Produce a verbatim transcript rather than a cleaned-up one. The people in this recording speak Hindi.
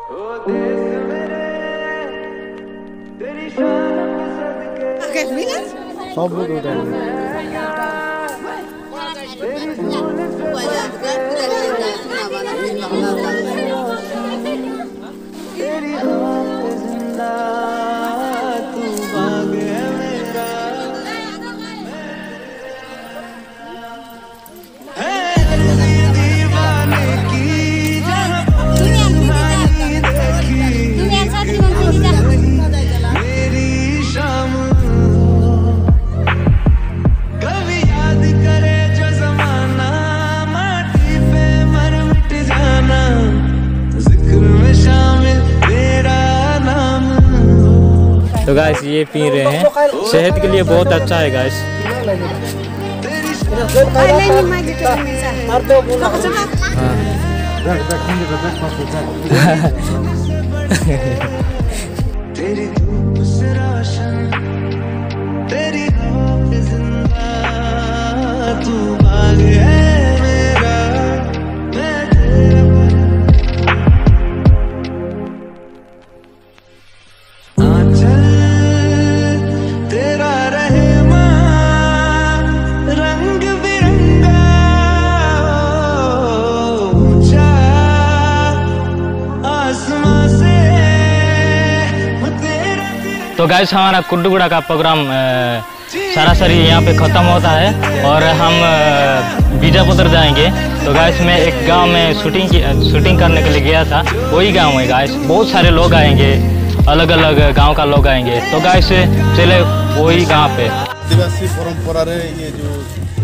सब लोग तो गाइस ये पी रहे हैं, सेहत के लिए बहुत अच्छा है गाइस। तेरी धूप से रोशन, तेरी धूप जिंदा, तू बाग है मेरा, मैं तेरा आंचल तेरा रहमा, रंग बिरंगा ऊंचा आसमां से। तो गाइस हमारा कुड्डूगुड़ा का प्रोग्राम सरासरी यहाँ पे ख़त्म होता है और हम बीजापुर जाएंगे। तो गाइस मैं एक गांव में शूटिंग की शूटिंग करने के लिए गया था, वही गांव है गाइस। बहुत सारे लोग आएंगे, अलग अलग गांव का लोग आएंगे। तो गाइस चले वही गांव पे। आदिवासी परंपरा रे ये जो